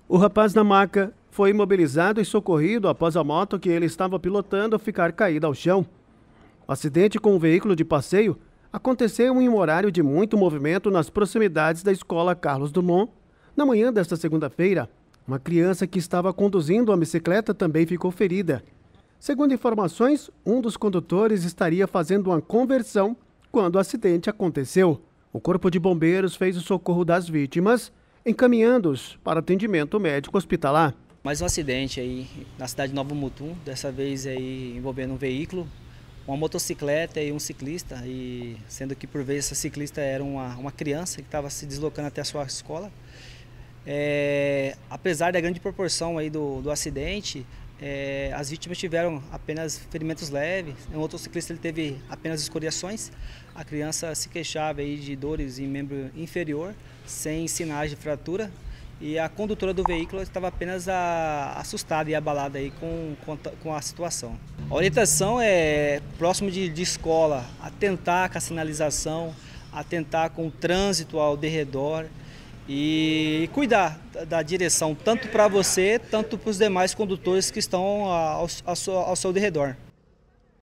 O rapaz da maca foi imobilizado e socorrido após a moto que ele estava pilotando ficar caída ao chão. O acidente com um veículo de passeio aconteceu em um horário de muito movimento nas proximidades da escola Carlos Drummond. Na manhã desta segunda-feira, uma criança que estava conduzindo a bicicleta também ficou ferida. Segundo informações, um dos condutores estaria fazendo uma conversão quando o acidente aconteceu. O Corpo de Bombeiros fez o socorro das vítimas, encaminhando-os para atendimento médico hospitalar. Mais um acidente aí na cidade de Nova Mutum, dessa vez aí envolvendo um veículo, uma motocicleta e um ciclista, e sendo que por vezes essa ciclista era uma criança que estava se deslocando até a sua escola. Apesar da grande proporção aí do acidente, as vítimas tiveram apenas ferimentos leves. O motociclista ele teve apenas escoriações. A criança se queixava aí de dores em membro inferior, sem sinais de fratura. E a condutora do veículo estava apenas assustada e abalada aí com a situação. A orientação é próximo de escola, atentar com a sinalização, atentar com o trânsito ao derredor e cuidar da direção tanto para você, tanto para os demais condutores que estão ao seu derredor.